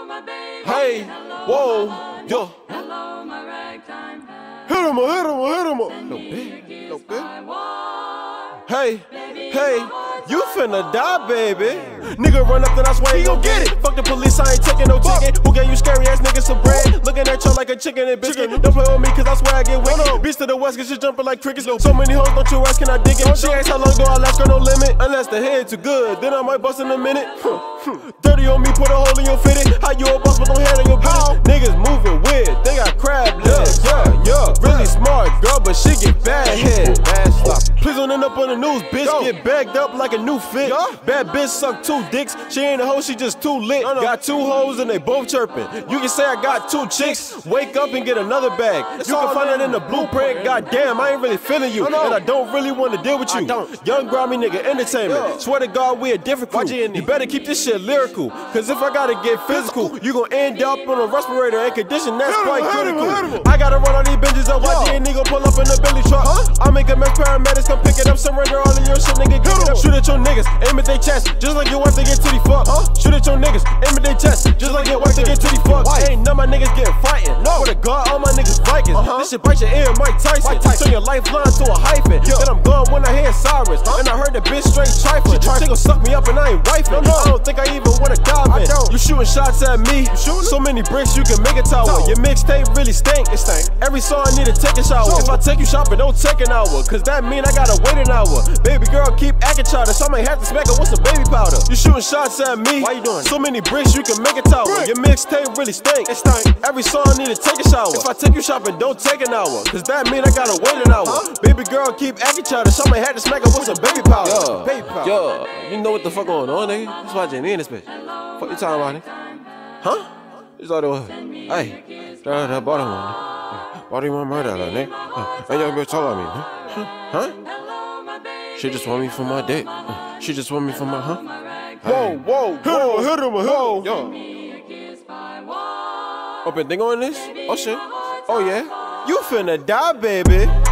Hey, whoa, yo. Hit him up. No bit. Hey, you finna die, baby. Nigga run up, then I swear he gon' get it. Fuck the police, I ain't taking no ticket. Who gave you scary ass niggas some bread? Looking at you like a chicken and biscuit. Don't play with me, cause I swear I get wicked. Beast to the west, cause she jumping like crickets. So many hoes, don't you ask, can I dig it? She asks how long do I last, girl, no limit. Unless the head too good, then I might bust in a minute. Dirty on me, put a hole in your fitted. How you a boss, but don't handle your business? Niggas moving weird, they got crab legs. Yeah. Really smart girl, but she get bad head. Please don't end up on the news, bitch. Get bagged up like a new fit. Bad bitch suck 2 dicks. She ain't a hoe, she just too lit. Got 2 hoes and they both chirping. You can say I got 2 chicks. Wake up and get another bag. You can find it in the blueprint. Goddamn, I ain't really feeling you, and I don't really want to deal with you. Young grimy nigga entertainment. Swear to God, we a different crew. You better keep this shit lyrical, cause if I gotta get physical, you gon' end up on a respirator and condition that's quite critical. I gotta run all these binges up. YG and nigga pull up in the Billy truck. I make a mess, paramedics come pick it up. Surrender all of your shit, nigga. Give it up. Shoot at your niggas, aim at their chest, just like your wife to get titty fucked. Shoot at your niggas, aim at their chest, just like your wife to get titty fucked. Ain't none of my niggas getting fighting. For the God, all my niggas Vikings. This shit bite your ear, Mike Tyson. Turn your lifeline to a hyphen. Then I'm gone when I hear Cyrus, and I heard the bitch straight trifling. She gon' suck me up and I ain't wifing. I don't think I even wanna dive in. You shooting shots at me, so many bricks you can make a tower. Your mixtape really stink. Every song I need to take a shower. If I take you shopping, don't take an hour, cause that mean I gotta wait an hour. Baby girl keep acting childish, I might have to smack her with some baby powder. You shooting shots at me, why you doing? So many bricks you can make a tower. Your mixtape really stink. Every song I need to take a shower. If I take you shopping, don't take an hour, cause that mean I gotta wait an hour. Baby girl keep acting childish, I might have to smack her with some baby powder. Yo, you know what the fuck going on, nigga? That's why Jenny in this bitch. Fuck you talking about, nigga? Huh? It's all the way. Hey, that bottom one. Body want murder, nigga. And your bitch talking about me, huh? She just want me for my dick. She just want me for my, Whoa. Hit him. Yo. Open thing on this? Oh shit. Oh yeah. You finna die, baby.